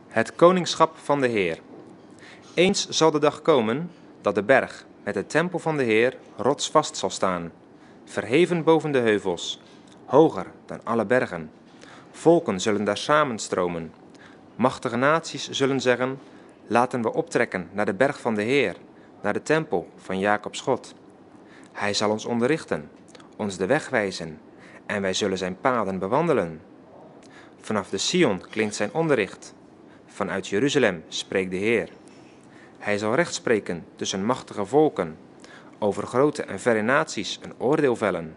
Het koningschap van de Heer. Eens zal de dag komen dat de berg met de tempel van de Heer rotsvast zal staan, verheven boven de heuvels, hoger dan alle bergen. Volken zullen daar samenstromen. Machtige naties zullen zeggen: laten we optrekken naar de berg van de Heer, naar de tempel van Jacobs God. Hij zal ons onderrichten, ons de weg wijzen, en wij zullen zijn paden bewandelen. Vanaf de Sion klinkt zijn onderricht. Vanuit Jeruzalem spreekt de Heer. Hij zal recht spreken tussen machtige volken, over grote en verre naties een oordeel vellen.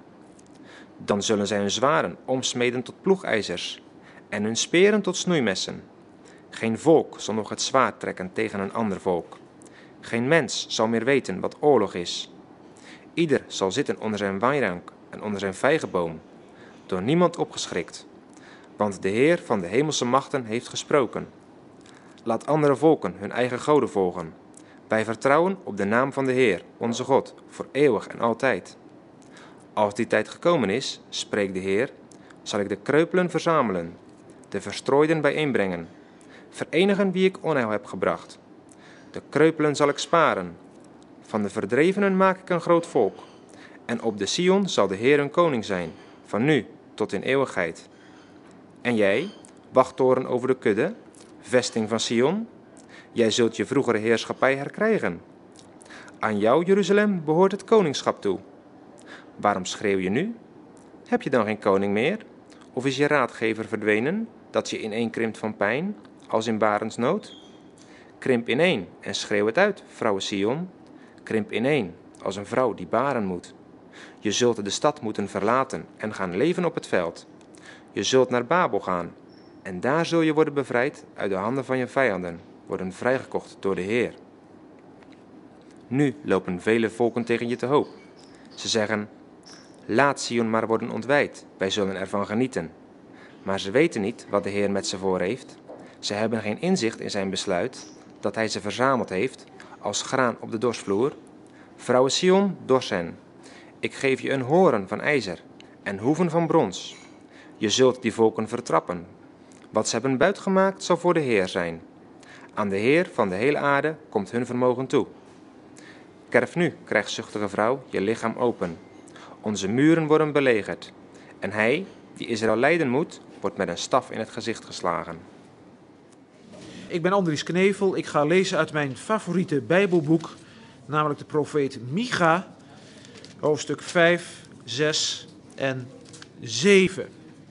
Dan zullen zij hun zwaarden omsmeden tot ploegijzers en hun speren tot snoeimessen. Geen volk zal nog het zwaard trekken tegen een ander volk. Geen mens zal meer weten wat oorlog is. Ieder zal zitten onder zijn wijnrank en onder zijn vijgenboom, door niemand opgeschrikt. Want de Heer van de hemelse machten heeft gesproken. Laat andere volken hun eigen goden volgen. Wij vertrouwen op de naam van de Heer, onze God, voor eeuwig en altijd. Als die tijd gekomen is, spreekt de Heer, zal ik de kreupelen verzamelen, de verstrooiden bijeenbrengen, verenigen wie ik onheil heb gebracht. De kreupelen zal ik sparen. Van de verdrevenen maak ik een groot volk. En op de Sion zal de Heer een koning zijn, van nu tot in eeuwigheid. En jij, wachttoren over de kudde, vesting van Sion, jij zult je vroegere heerschappij herkrijgen. Aan jou, Jeruzalem, behoort het koningschap toe. Waarom schreeuw je nu? Heb je dan geen koning meer? Of is je raadgever verdwenen, dat je ineenkrimpt van pijn, als in barensnood? Krimp ineen en schreeuw het uit, vrouwe Sion. Krimp ineen, als een vrouw die baren moet. Je zult de stad moeten verlaten en gaan leven op het veld. Je zult naar Babel gaan, en daar zul je worden bevrijd uit de handen van je vijanden, worden vrijgekocht door de Heer. Nu lopen vele volken tegen je te hoop. Ze zeggen: laat Sion maar worden ontwijd, wij zullen ervan genieten. Maar ze weten niet wat de Heer met ze voor heeft. Ze hebben geen inzicht in zijn besluit, dat hij ze verzameld heeft, als graan op de dorsvloer. Vrouwe Sion, dors hen. Ik geef je een horen van ijzer en hoeven van brons. Je zult die volken vertrappen. Wat ze hebben buitgemaakt zal voor de Heer zijn. Aan de Heer van de hele aarde komt hun vermogen toe. Kerf nu, krijgszuchtige vrouw, je lichaam open. Onze muren worden belegerd. En hij, die Israël leiden moet, wordt met een staf in het gezicht geslagen. Ik ben Andries Knevel. Ik ga lezen uit mijn favoriete Bijbelboek, namelijk de profeet Micha, hoofdstuk 5, 6 en 7.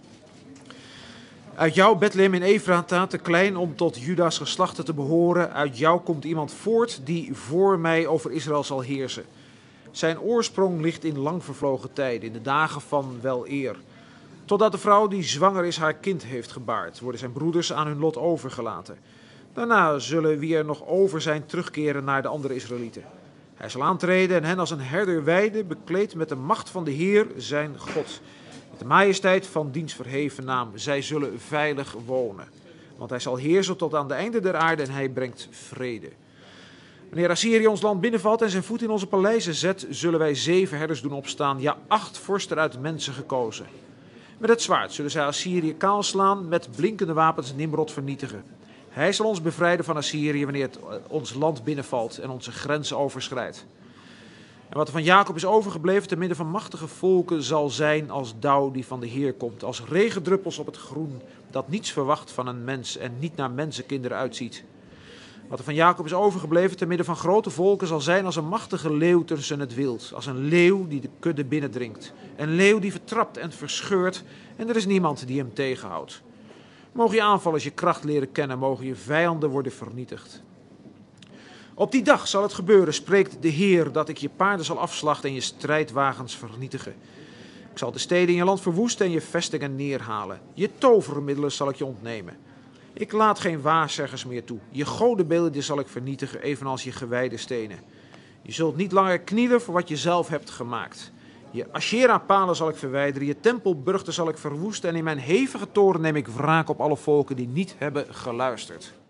Uit jou, Bethlehem in Efrata, te klein om tot Juda's geslachten te behoren, uit jou komt iemand voort die voor mij over Israël zal heersen. Zijn oorsprong ligt in lang vervlogen tijden, in de dagen van wel eer. Totdat de vrouw die zwanger is haar kind heeft gebaard, worden zijn broeders aan hun lot overgelaten. Daarna zullen wie er nog over zijn terugkeren naar de andere Israëlieten. Hij zal aantreden en hen als een herder weiden, bekleed met de macht van de Heer, zijn God. Met de majesteit van diens verheven naam. Zij zullen veilig wonen. Want hij zal heersen tot aan de einde der aarde en hij brengt vrede. Wanneer Assyrië ons land binnenvalt en zijn voet in onze paleizen zet, zullen wij 7 herders doen opstaan, ja 8 vorsten uit mensen gekozen. Met het zwaard zullen zij Assyrië kaal slaan, met blinkende wapens Nimrod vernietigen. Hij zal ons bevrijden van Assyrië wanneer het ons land binnenvalt en onze grenzen overschrijdt. En wat er van Jacob is overgebleven te midden van machtige volken zal zijn als dauw die van de Heer komt, als regendruppels op het groen, dat niets verwacht van een mens en niet naar mensenkinderen uitziet. Wat er van Jacob is overgebleven te midden van grote volken zal zijn als een machtige leeuw tussen het wild, als een leeuw die de kudde binnendringt, een leeuw die vertrapt en verscheurt en er is niemand die hem tegenhoudt. Mogen je aanvallers je kracht leren kennen, mogen je vijanden worden vernietigd. Op die dag zal het gebeuren, spreekt de Heer, dat ik je paarden zal afslachten en je strijdwagens vernietigen. Ik zal de steden in je land verwoesten en je vestingen neerhalen. Je tovermiddelen zal ik je ontnemen. Ik laat geen waarzeggers meer toe. Je godenbeelden zal ik vernietigen, evenals je gewijde stenen. Je zult niet langer knielen voor wat je zelf hebt gemaakt. Je Asherah-palen zal ik verwijderen, je tempelburchten zal ik verwoesten en in mijn hevige toorn neem ik wraak op alle volken die niet hebben geluisterd.